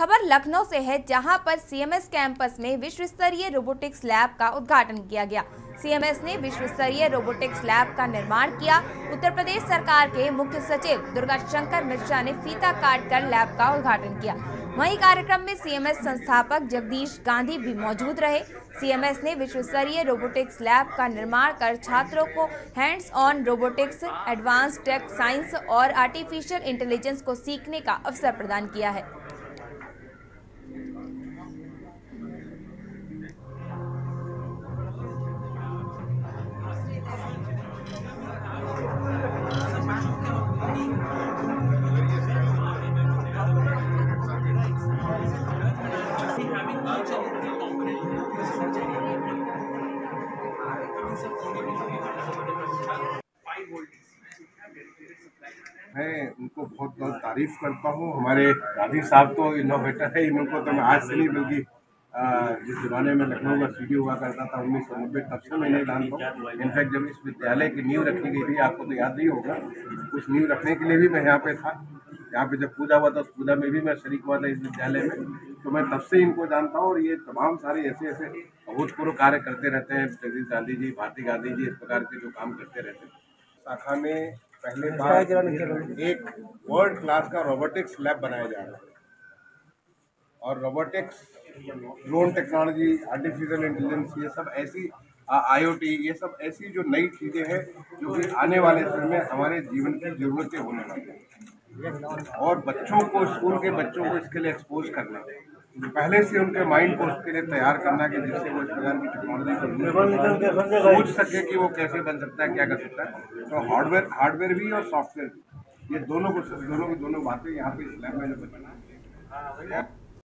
खबर लखनऊ से है, जहां पर सीएमएस कैंपस में विश्व स्तरीय रोबोटिक्स लैब का उद्घाटन किया गया। सीएमएस ने विश्व स्तरीय रोबोटिक्स लैब का निर्माण किया। उत्तर प्रदेश सरकार के मुख्य सचिव दुर्गा शंकर मिश्रा ने फीता काटकर लैब का उद्घाटन किया। वहीं कार्यक्रम में सीएमएस संस्थापक जगदीश गांधी भी मौजूद रहे। सीएमएस ने विश्व स्तरीय रोबोटिक्स लैब का निर्माण कर छात्रों को hands on robotics, advance tech science और आर्टिफिशियल इंटेलिजेंस को सीखने का अवसर प्रदान किया है। मैं उनको बहुत बहुत तारीफ करता हूँ। हमारे गांधी साहब तो इनोवेटर है, इनको तो मैं आज से नहीं बल्कि जिस जमाने में लखनऊ का सीडी हुआ करता था 1990, तब से मैं नहीं जानता हूँ। इनफैक्ट जब इस विद्यालय की नींव रखी गई थी, आपको तो याद नहीं होगा, उस नींव रखने के लिए भी मैं यहाँ पे था। यहाँ पे जब पूजा हुआ था, उस पूजा में भी मैं शरीक हुआ था इस विद्यालय में, तो मैं तब से इनको जानता हूँ। और ये तमाम सारे ऐसे ऐसे अभूतपूर्व कार्य करते रहते हैं। जगदीश गांधी जी, भारती गांधी जी इस प्रकार के जो काम करते रहते हैं। शाखा में पहले बार एक वर्ल्ड क्लास का रोबोटिक्स लैब बनाया जा रहा है, और robotics, drone technology, artificial intelligence, ये सब ऐसी IoT, ये सब ऐसी जो नई चीज़ें हैं जो कि आने वाले समय में हमारे जीवन की ज़रूरतें होने वाली हैं। और बच्चों को, स्कूल के बच्चों को इसके लिए एक्सपोज करना, पहले से उनके माइंड को उसके लिए तैयार करना कि जिससे वो इस प्रकार की टेक्नोलॉजी को सोच सके कि वो कैसे बन सकता है, क्या कर सकता है। तो हार्डवेयर भी और सॉफ्टवेयर भी, ये दोनों की दोनों बातें यहाँ पे इस लैब में जो बना है।